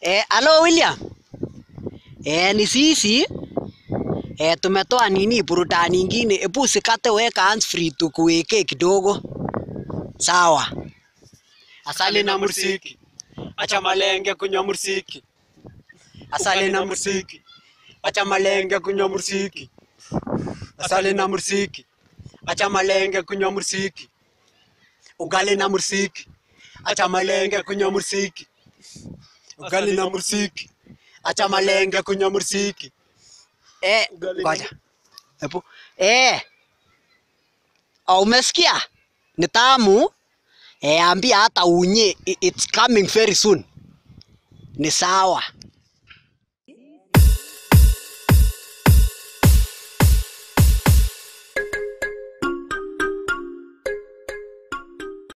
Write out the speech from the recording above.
Hello William. Ni sisi. Tumetoa nini burudani nyingine. Hebu usikate, weka hands free tukuweke kidogo. Sawa. Asali na mursiki. Acha malenge kunywa mursiki. Asali na mursiki. Acha malenge kunywa mursiki. Asali na mursiki. Acha malenge kunywa mursiki. Ugali na mursiki. Acha malenge kunywa mursiki. Ugali na mursiki. Acha malenge kunywa mursiki. Ngoja. Hebu. Umesikia? Ni tamu. Ambia hata unye, it's coming very soon. Ni sawa.